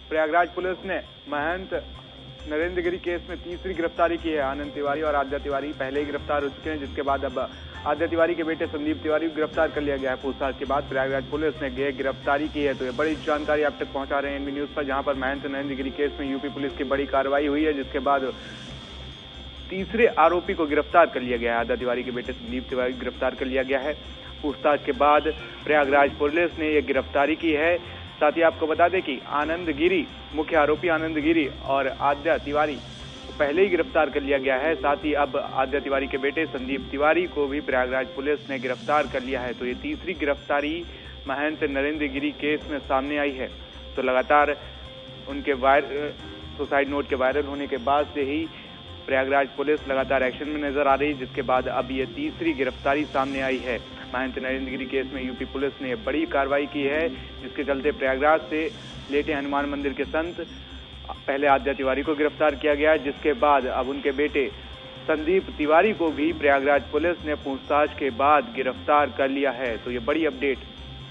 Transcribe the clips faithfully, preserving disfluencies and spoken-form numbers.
Prayagraj police ने महंत Narendra Giri case में तीसरी गिरफ्तारी की है। आनंद तिवारी और आद्या तिवारी पहले ही गिरफ्तार हो चुके हैं, जिसके बाद अब आद्या तिवारी के बेटे संदीप तिवारी को गिरफ्तार कर लिया गया है। पूछताछ के बाद प्रयागराज पुलिस ने ये गिरफ्तारी की है। तो ये बड़ी जानकारी आप तक पहुंचा रहे हैं एनबी न्यूज पर, जहां पर महंत नरेंद्र गिरी केस में यूपी पुलिस की बड़ी कार्रवाई हुई है, जिसके बाद तीसरे आरोपी को गिरफ्तार कर लिया गया है। आद्या तिवारी के बेटे संदीप तिवारी को गिरफ्तार कर लिया गया है। पूछताछ के बाद प्रयागराज पुलिस ने यह गिरफ्तारी की है। साथ ही आपको बता दें कि आनंद गिरी, मुख्य आरोपी आनंद गिरी और आद्या तिवारी को पहले ही गिरफ्तार कर लिया गया है। साथ ही अब आद्या तिवारी के बेटे संदीप तिवारी को भी प्रयागराज पुलिस ने गिरफ्तार कर लिया है। तो ये तीसरी गिरफ्तारी महंत नरेंद्र गिरी केस में सामने आई है। तो लगातार उनके वायरल सुसाइड नोट के वायरल होने के बाद से ही प्रयागराज पुलिस लगातार एक्शन में नजर आ रही, जिसके बाद अब ये तीसरी गिरफ्तारी सामने आई है। महंत नरेंद्र गिरी केस में यूपी पुलिस ने बड़ी कार्रवाई की है, जिसके चलते प्रयागराज से लेटे हनुमान मंदिर के संत पहले आद्या तिवारी को गिरफ्तार किया गया, जिसके बाद अब उनके बेटे संदीप तिवारी को भी प्रयागराज पुलिस ने पूछताछ के बाद गिरफ्तार कर लिया है। तो ये बड़ी अपडेट।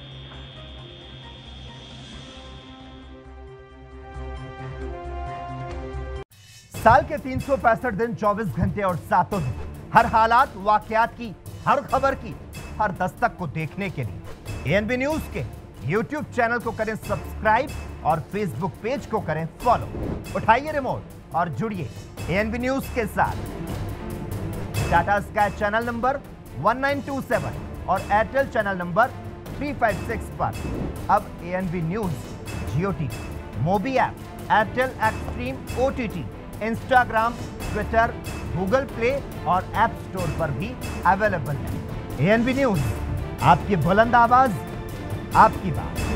साल के तीन सौ पैंसठ दिन, चौबीस घंटे और सातों दिन, हर हालात वाकयात की, हर खबर की, हर दस्तक को देखने के लिए एएनबी न्यूज के यूट्यूब चैनल को करें सब्सक्राइब और फेसबुक पेज को करें फॉलो। उठाइए रिमोट और जुड़िए एएनबी न्यूज के साथ। Tata Sky channel number one nine two seven और Airtel channel number three five six पर अब ANB news Jio TV, Mobi app, Airtel Xstream OTT, Instagram, Twitter, Google Play और ऐप स्टोर पर भी अवेलेबल है। एएनबी न्यूज, आपकी बुलंद आवाज, आपकी बात।